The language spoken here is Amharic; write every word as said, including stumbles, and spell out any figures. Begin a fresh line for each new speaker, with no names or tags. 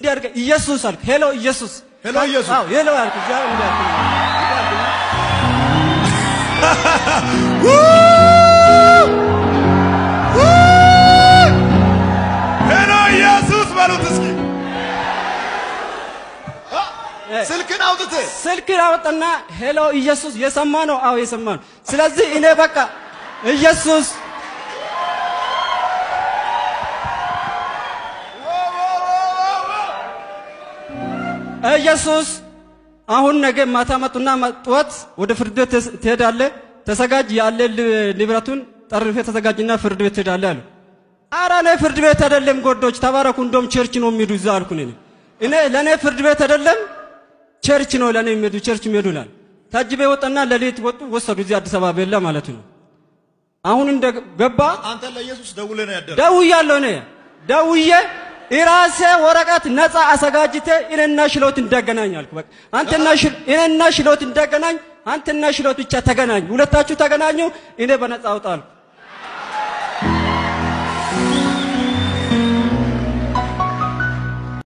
እንዲያርገ ኢየሱስ አልኩ ሄሎ ኢየሱስ
ሄሎ ኢየሱስ
አዎ ሄሎ አልኩ ጃው እንዲያርገ
ሄሎ ኢየሱስ ባሉት እስኪ ስልክን አውጥተ
ስልክን አውጥና ሄሎ ኢየሱስ የሰማ ነው አዎ የሰማ ነው ስለዚህ እኔ በቃ ኢየሱስ ኢየሱስ አሁን ነገ ማታ መጡና መጥወት ወደ ፍርድ ቤት ትሄዳለህ ተዘጋጅ ያለ ንብረቱን ጠርፈ ተዘጋጅና ፍርድ ቤት ትሄዳለህ አሉ አራ ነው ፍርድ ቤት አይደለም ጎዶች ተባረኩ እንደም ቸርች ነው የሚሄዱ እዛ አልኩኝ እኔ እኔ ለኔ ፍርድ ቤት አይደለም ቸርች ነው ለኔ የሚሄዱ ቸርች የሚሄዱላል ታጅበ ወጣና ለሌት ወጡ ወሰዱ እዚህ አዲስ አበባ በላ ማለት ነው አሁን እንደ ገባ
አንተ ለኢየሱስ ደውለ ነው ያደረ
ደውያለሁ እኔ ደውዬ ኢራሴ ወረቀት ነፃ አሰጋጅተ እኔና ሽሎት እንደገናኝ አልኩ በቃ አንተና ሽል እኔና ሽሎት እንደገናኝ አንተና ሽሎት ብቻ ተገናኙ ሁለታችሁ ተገናኙ እኔ በነፃ አውጣልኩ